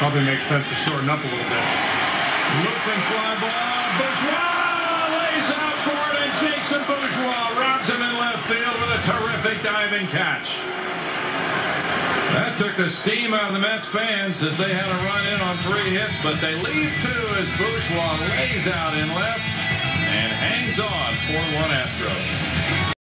Probably makes sense to shorten up a little bit. Looping fly ball. Bourgeois lays out for it, and Jason Bourgeois robs him in left field with a terrific diving catch. That took the steam out of the Mets fans as they had a run in on 3 hits, but they leave 2 as Bourgeois lays out in left and hangs on 4-1 Astros.